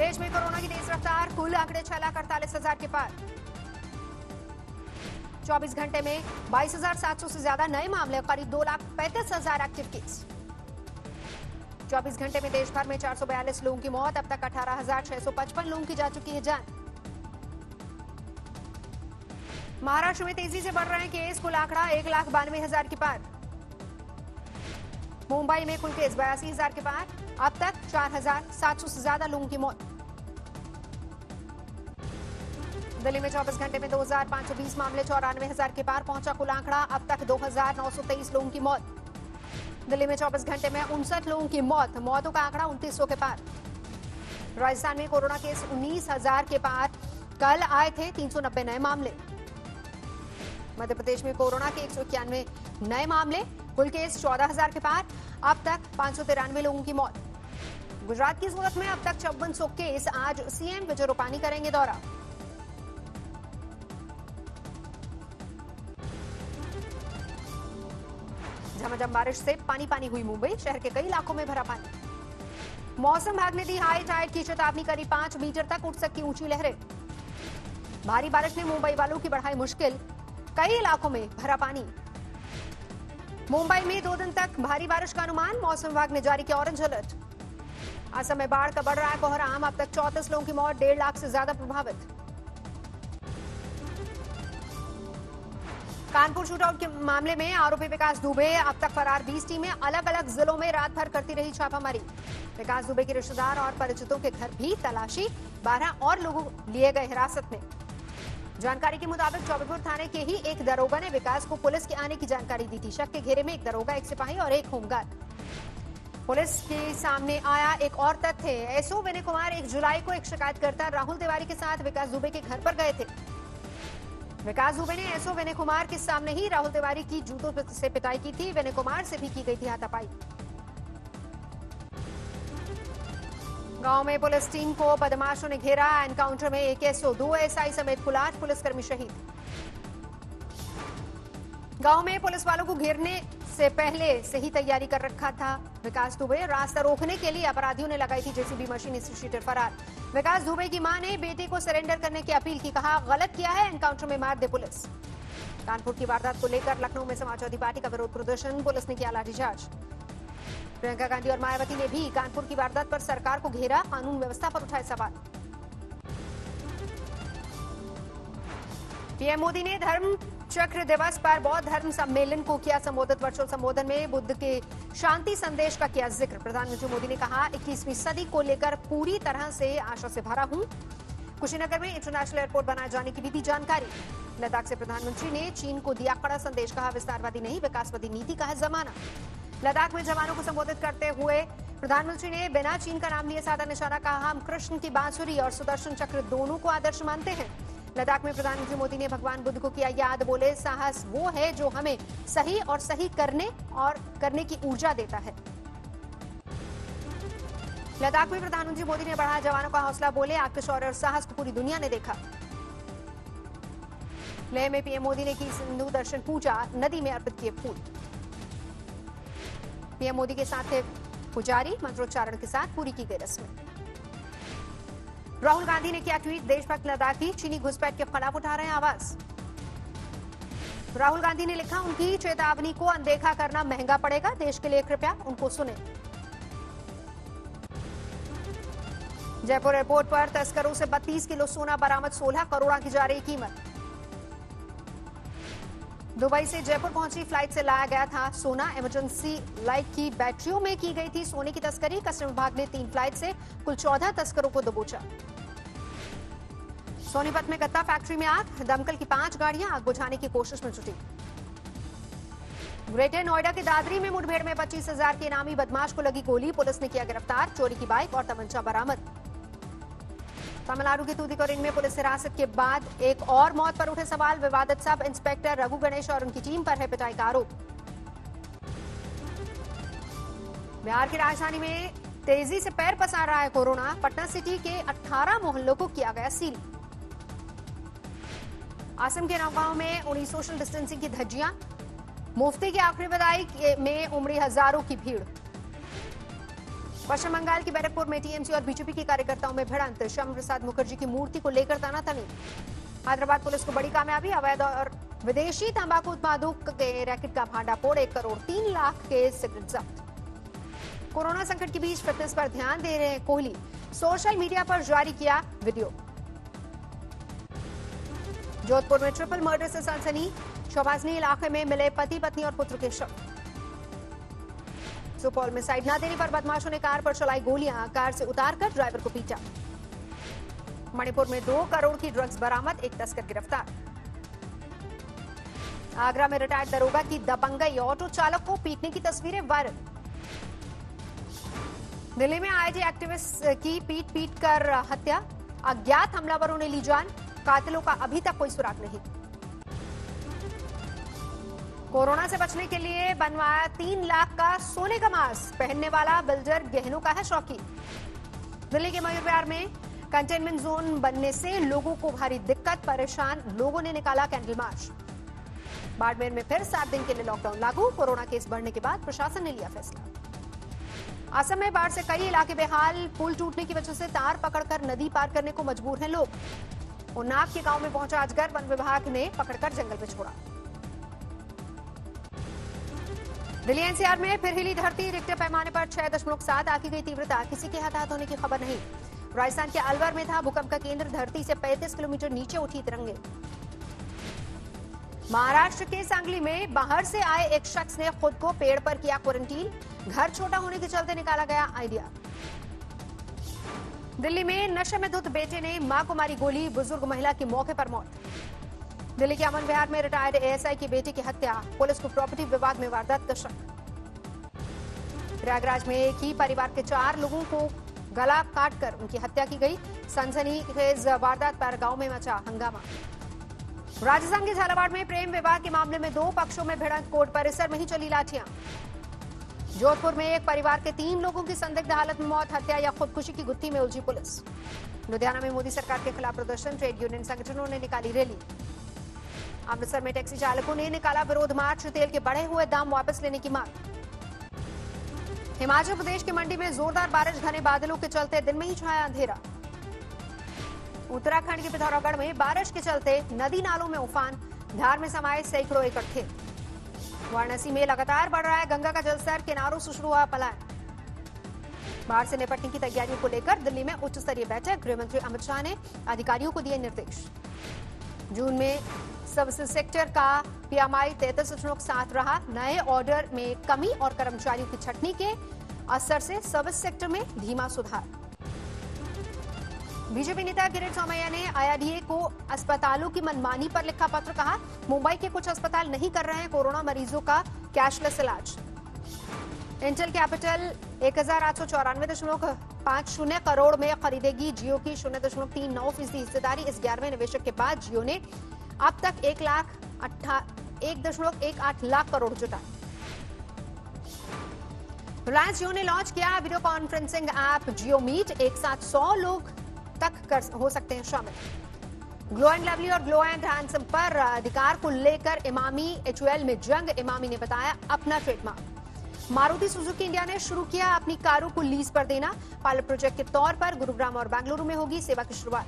देश में कोरोना की तेज रफ्तार, कुल आंकड़े 6,48,000 के पार। 24 घंटे में 22,700 से ज्यादा नए मामले, करीब 2,35,000 एक्टिव केस। 24 घंटे में देश भर में 442 लोगों की मौत, अब तक 18,655 लोगों की जा चुकी है जान। महाराष्ट्र में तेजी से बढ़ रहे हैं केस, कुल आंकड़ा 1,92,000 के पार। मुंबई में कुल केस 82,000 के पार, अब तक 4,700 से ज्यादा लोगों की मौत। दिल्ली में 24 घंटे में 2,520 मामले, 94,000 के पार पहुंचा कुल आंकड़ा, अब तक 2,923 लोगों की मौत। दिल्ली में 24 घंटे में 59 लोगों की मौत, मौतों का आंकड़ा 2,900 के पार। राजस्थान में कोरोना केस 19,000 के पार, कल आए थे 390 नए मामले। मध्य प्रदेश में कोरोना के 191 नए मामले, कुल केस 14,000 के पार, अब तक 593 लोगों की मौत। गुजरात की सूरत में अब तक 5400 केस, आज सीएम विजय रूपानी करेंगे दौरा। झमाझम बारिश से पानी पानी हुई मुंबई, शहर के कई इलाकों में भरा पानी। मौसम विभाग ने दी हाई टाइड की चेतावनी, करीब 5 मीटर तक उठ सकती ऊंची लहरें। भारी बारिश ने मुंबई वालों की बढ़ाई मुश्किल, कई इलाकों में भरा पानी। मुंबई में 2 दिन तक भारी बारिश का अनुमान, मौसम विभाग ने जारी किया ऑरेंज अलर्ट। असम में बाढ़ का बढ़ रहा है कोहराम, अब तक 34 लोगों की मौत, 1.5 लाख से ज्यादा प्रभावित। कानपुर शूटआउट के मामले में आरोपी विकास दुबे अब तक फरार, 20 टीमें अलग अलग जिलों में रात भर करती रही छापामारी। विकास दुबे के रिश्तेदार और परिचितों के घर भी तलाशी, 12 और लोग लिए गए हिरासत में। जानकारी के मुताबिक चौबेपुर थाने के ही एक दरोगा ने विकास को पुलिस के आने की जानकारी दी थी। शक के घेरे में एक दरोगा, एक सिपाही और एक होमगार्ड। पुलिस के सामने आया एक और तथ्य, एसओ विनय कुमार 1 जुलाई को एक शिकायतकर्ता राहुल तिवारी के साथ विकास दुबे के घर पर गए थे। विकास दुबे ने एसओ विनय कुमार के सामने ही राहुल तिवारी की जूतों से पिटाई की थी। विनय कुमार से भी की गई थी हाथापाई। गांव में पुलिस टीम को बदमाशों ने घेरा, एनकाउंटर में एक एसओ, 2 एसआई समेत कुल 8 पुलिसकर्मी शहीद। गांव में पुलिस वालों को घेरने से पहले से ही तैयारी कर रखा था विकास दुबे। रास्ता रोकने के लिए अपराधियों ने लगाई थी जेसीबी मशीन, इससे शीटर फरार। विकास दुबे की मां ने बेटे को सरेंडर करने की अपील की, कहा गलत किया है, एनकाउंटर में मार दे पुलिस। कानपुर की वारदात को लेकर लखनऊ में समाजवादी पार्टी का विरोध प्रदर्शन, पुलिस ने किया लाठीचार्ज। प्रियंका गांधी और मायावती ने भी कानपुर की वारदात पर सरकार को घेरा, कानून व्यवस्था पर उठाए सवाल। पीएम मोदी ने धर्म चक्र दिवस पर बौद्ध धर्म सम्मेलन को किया संबोधित। वर्चुअल संबोधन में बुद्ध के शांति संदेश का किया जिक्र। प्रधानमंत्री मोदी ने कहा 21वीं सदी को लेकर पूरी तरह से आशा से भरा हूं। कुशीनगर में इंटरनेशनल एयरपोर्ट बनाए जाने की भी दी जानकारी। लद्दाख से प्रधानमंत्री ने चीन को दिया कड़ा संदेश, कहा विस्तारवादी नहीं विकासवादी नीति का है जमाना। लद्दाख में जवानों को संबोधित करते हुए प्रधानमंत्री ने बिना चीन का नाम लिए साधा निशाना, कहा हम कृष्ण की बांसुरी और सुदर्शन चक्र दोनों को आदर्श मानते हैं। लद्दाख में प्रधानमंत्री मोदी ने भगवान बुद्ध को किया याद, बोले साहस वो है जो हमें सही और सही करने की ऊर्जा देता है। लद्दाख में प्रधानमंत्री मोदी ने बढ़ाया जवानों का हौसला, बोले आपके शौर्य और साहस को पूरी दुनिया ने देखा। लेह में पीएम मोदी ने की सिंधु दर्शन पूजा, नदी में अर्पित किए फूल। पीएम मोदी के साथ थे पुजारी, मंत्रोच्चारण के साथ पूरी की गई रस्में। राहुल गांधी ने किया ट्वीट, देशभक्त लद्दाखी चीनी घुसपैठ के खिलाफ उठा रहे हैं आवाज। राहुल गांधी ने लिखा उनकी चेतावनी को अनदेखा करना महंगा पड़ेगा, देश के लिए कृपया उनको सुने। जयपुर एयरपोर्ट पर तस्करों से 32 किलो सोना बरामद, 16 करोड़ की जा रही कीमत। दुबई से जयपुर पहुंची फ्लाइट से लाया गया था सोना, इमरजेंसी लाइट की बैटरियों में की गई थी सोने की तस्करी। कस्टम विभाग ने 3 फ्लाइट से कुल 14 तस्करों को दबोचा। सोनीपत में गत्ता फैक्ट्री में आग, दमकल की 5 गाड़ियां आग बुझाने की कोशिश में जुटी। ग्रेटर नोएडा के दादरी में मुठभेड़ में 25,000 के इनामी बदमाश को लगी गोली, पुलिस ने किया गिरफ्तार, चोरी की बाइक और तमंचा बरामद। तमिलनाडु के तूतीकोरिन में पुलिस हिरासत के बाद एक और मौत पर उठे सवाल, विवादित सब इंस्पेक्टर रघु गणेश और उनकी टीम पर है पिटाई का आरोप। बिहार की राजधानी में तेजी से पैर पसार रहा है कोरोना, पटना सिटी के 18 मोहल्लों को किया गया सील। असम के नौगांव में उड़ी सोशल डिस्टेंसिंग की धज्जियां, मुफ्ती की आखिरी विदाई में उमड़ी हजारों की भीड़। पश्चिम बंगाल की बैरकपुर में टीएमसी और बीजेपी के कार्यकर्ताओं में भिड़ंत। श्यामा प्रसाद मुखर्जी की मूर्ति को लेकर तनातनी। हैदराबाद पुलिस को बड़ी कामयाबी, अवैध और विदेशी तंबाकू उत्पादों के रैकेट का भांडाफोड़, 1 करोड़ 3 लाख के सिगरेट जब्त। कोरोना संकट के बीच फिटनेस पर ध्यान दे रहे हैं कोहली, सोशल मीडिया पर जारी किया वीडियो। जोधपुर में ट्रिपल मर्डर से सनसनी, शोभाजनी इलाके में मिले पति पत्नी और पुत्र के शव। सुपौल में साइड न देने पर बदमाशों ने कार पर चलाई गोलियां, कार से उतारकर ड्राइवर को पीटा। मणिपुर में 2 करोड़ की ड्रग्स बरामद, 1 तस्कर गिरफ्तार। आगरा में रिटायर्ड दरोगा की दबंगई, ऑटो चालक को पीटने की तस्वीरें वायरल। दिल्ली में आईटी एक्टिविस्ट की पीट कर हत्या, अज्ञात हमलावरों ने ली जान, कातिलों का अभी तक कोई सुराग नहीं। कोरोना से बचने के लिए बनवाया 3 लाख का सोने का मास्क, पहनने वाला बिल्डर गहनों का है शौकीन। दिल्ली के मयूर विहार में कंटेनमेंट जोन बनने से लोगों को भारी दिक्कत, परेशान लोगों ने निकाला कैंडल मार्च। बाड़मेर में फिर 7 दिन के लिए लॉकडाउन लागू, कोरोना केस बढ़ने के बाद प्रशासन ने लिया फैसला। असम में बाढ़ से कई इलाके बेहाल, पुल टूटने की वजह से तार पकड़कर नदी पार करने को मजबूर हैं लोग। उन्नाव के गांव में पहुंचा अजगर, वन विभाग ने पकड़कर जंगल में छोड़ा। दिल्ली एनसीआर में फिर हिली धरती, रिक्टर पैमाने पर 6.7 आंकी गई तीव्रता, किसी के हताहत होने की खबर नहीं। राजस्थान के अलवर में था भूकंप का केंद्र, धरती से 35 किलोमीटर नीचे उठी तिरंगे। महाराष्ट्र के सांगली में बाहर से आए एक शख्स ने खुद को पेड़ पर किया क्वारंटीन, घर छोटा होने के चलते निकाला गया आइडिया। दिल्ली में नशे में धुत बेटे ने मां को मारी गोली, बुजुर्ग महिला की मौके पर मौत। दिल्ली के अमन विहार में रिटायर्ड एएसआई की बेटे की हत्या, पुलिस को प्रॉपर्टी विवाद में वारदात का शक। प्रयागराज में एक ही परिवार के 4 लोगों को गला काटकर उनकी हत्या की गई, सनसनीखेज वारदात पर गांव में मचा हंगामा। राजस्थान के झालावाड़ में प्रेम विवाह के मामले में 2 पक्षों में भिड़ंत, कोर्ट परिसर में ही चली लाठियां। जोधपुर में एक परिवार के 3 लोगों की संदिग्ध हालत में मौत, हत्या या खुदकुशी की गुत्थी में उलझी पुलिस। लुधियाना में मोदी सरकार के खिलाफ प्रदर्शन, ट्रेड यूनियन संगठनों ने निकाली रैली। अमृतसर में टैक्सी चालकों ने निकाला विरोध मार्च, तेल के बढ़े हुए दाम वापस लेने की मांग। हिमाचल प्रदेश की मंडी में जोरदार बारिश, घने बादलों के चलते दिन में ही छाया अंधेरा। उत्तराखंड के पिथौरागढ़ में बारिश के चलते नदी नालों में उफान, धार में समाये सैकड़ों एकड़ खेत। वाराणसी में लगातार बढ़ रहा है गंगा का जलस्तर, किनारों से शुरू हुआ पलायन। बाढ़ से निपटने की तैयारियों को लेकर दिल्ली में उच्च स्तरीय बैठक, गृहमंत्री अमित शाह ने अधिकारियों को दिए निर्देश। जून में सर्विसेज सेक्टर का पीएमआई 33.7 रहा, नए ऑर्डर में कमी और कर्मचारियों की छटनी के असर से सर्विस सेक्टर में धीमा सुधार। बीजेपी नेता किरीट सोमैया ने आईआरडीए को अस्पतालों की मनमानी पर लिखा पत्र, कहा मुंबई के कुछ अस्पताल नहीं कर रहे हैं कोरोना मरीजों का कैशलेस इलाज। इंटेल कैपिटल 1894.50 करोड़ में खरीदेगी जियो की 0.39% हिस्सेदारी। इस 11वें निवेशक के बाद जियो ने अब तक 1.18 लाख करोड़ जुटाए। रिलायंस जियो ने लॉन्च किया video conferencing app Jio Meet, एक साथ 100 लोग तक हो सकते हैं शामिल। ग्लो एंड लवली और ग्लो एंड हैंडसम पर अधिकार को लेकर इमामी HUL में जंग, इमामी ने बताया अपना ट्रेडमार्क। मारुति सुजुकी इंडिया ने शुरू किया अपनी कारों को लीज पर देना, पायलट प्रोजेक्ट के तौर पर गुरुग्राम और बेंगलुरु में होगी सेवा की शुरुआत।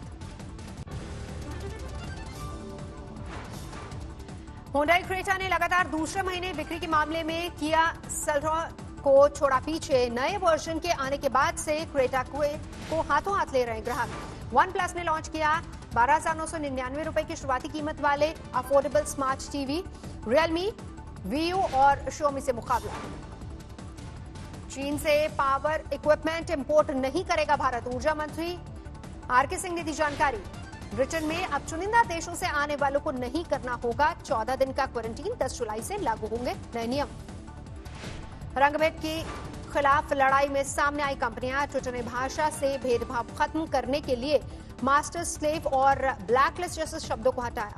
होंडा क्रेटा ने लगातार दूसरे महीने बिक्री के मामले में किया सेल्टॉस को छोड़ा पीछे, नए वर्जन के आने के बाद से क्रेटा को हाथों हाथ ले रहे ग्राहक। वन प्लस ने लॉन्च किया 12,999 रुपए की शुरुआती कीमत वाले affordable smart TV, Realme, Vu और शोमी से मुकाबला। चीन से पावर इक्विपमेंट इंपोर्ट नहीं करेगा भारत, ऊर्जा मंत्री आरके सिंह ने दी जानकारी। ब्रिटेन में अब चुनिंदा देशों से आने वालों को नहीं करना होगा 14 दिन का क्वारंटीन, 10 जुलाई से लागू होंगे नए नियम। रंगभेद के खिलाफ लड़ाई में सामने आई कंपनियां, ट्विटर ने भाषा से भेदभाव खत्म करने के लिए मास्टर स्लेव और ब्लैकलिस्ट जैसे शब्दों को हटाया।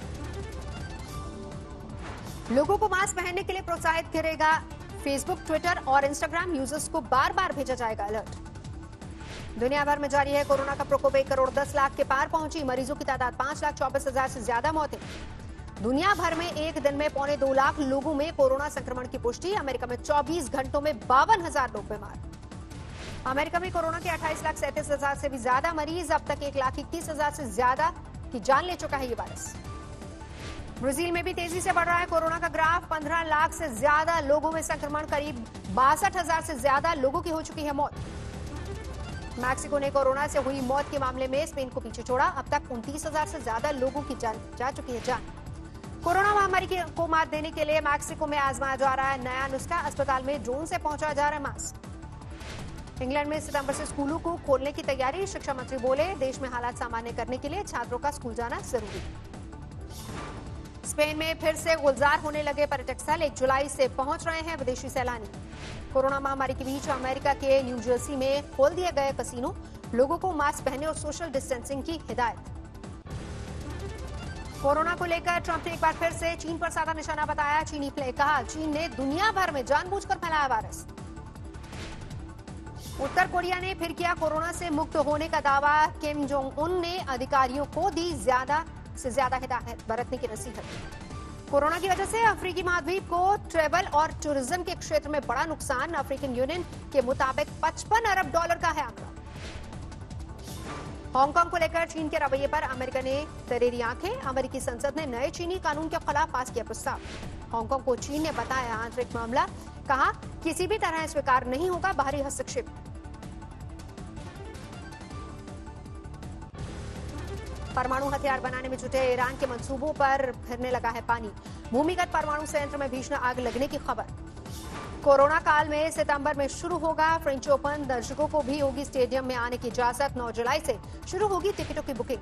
लोगों को मास्क पहनने के लिए प्रोत्साहित करेगा फेसबुक, ट्विटर और इंस्टाग्राम यूजर्स को बार बार भेजा जाएगा अलर्ट। दुनिया भर में जारी है कोरोना का प्रकोप, 1 करोड़ 10 लाख के पार पहुंची, मरीजों की तादाद 5,24,000 से ज्यादा मौतें। दुनिया भर में एक दिन में 2.25 लाख लोगों में कोरोना संक्रमण की पुष्टि, अमेरिका में 24 घंटों में 52,000 लोग बीमार। अमेरिका में कोरोना के 28,37,000 से भी ज्यादा मरीज, अब तक 1,31,000 से ज्यादा की जान ले चुका है ये वायरस। ब्राजील में भी तेजी से बढ़ रहा है कोरोना का ग्राफ, 15 लाख से ज्यादा लोगों में संक्रमण, करीब 62,000 से ज्यादा लोगों की हो चुकी है मौत। मैक्सिको ने कोरोना से हुई मौत के मामले में स्पेन को पीछे छोड़ा, अब तक 29,000 से ज्यादा लोगों की जान जा चुकी है जान। कोरोना महामारी को मात देने के लिए मैक्सिको में आजमाया जा रहा है नया नुस्खा, अस्पताल में ड्रोन से पहुंचाया जा रहा है मास्क। इंग्लैंड में सितंबर से स्कूलों को खोलने की तैयारी, शिक्षा मंत्री बोले देश में हालात सामान्य करने के लिए छात्रों का स्कूल जाना जरूरी। स्पेन में फिर से गुलजार होने लगे पर्यटक स्थल, 1 जुलाई से पहुंच रहे हैं विदेशी सैलानी। कोरोना महामारी के बीच अमेरिका के न्यू जर्सी में खोल दिए गए कसिनो, लोगों को मास्क पहने और सोशल डिस्टेंसिंग की हिदायत। कोरोना को लेकर ट्रंप ने एक बार फिर से चीन पर साधा निशाना बताया, चीनी प्ले कहा चीन ने दुनिया भर में जानबूझकर फैलाया वायरस। उत्तर कोरिया ने फिर किया कोरोना से मुक्त होने का दावा, किम जोंग उन ने अधिकारियों को दी ज्यादा से ज्यादा हिदायत बरतने की नसीहत। कोरोना की वजह से अफ्रीकी महाद्वीप को ट्रेवल और टूरिज्म के क्षेत्र में बड़ा नुकसान, अफ्रीकन यूनियन के मुताबिक $55 अरब का है आंकड़ा। हांगकांग को लेकर चीन के रवैये पर अमेरिका ने तरेरी आंखें, अमेरिकी संसद ने नए चीनी कानून के खिलाफ पास किया प्रस्ताव। हांगकांग को चीन ने बताया आंतरिक मामला, कहा किसी भी तरह स्वीकार नहीं होगा बाहरी हस्तक्षेप। परमाणु हथियार बनाने में जुटे ईरान के मंसूबों पर फिरने लगा है पानी, भूमिगत परमाणु संयंत्र में भीषण आग लगने की खबर। कोरोना काल में सितंबर में शुरू होगा फ्रेंच ओपन, दर्शकों को भी होगी स्टेडियम में आने की इजाजत, 9 जुलाई से शुरू होगी टिकटों की बुकिंग।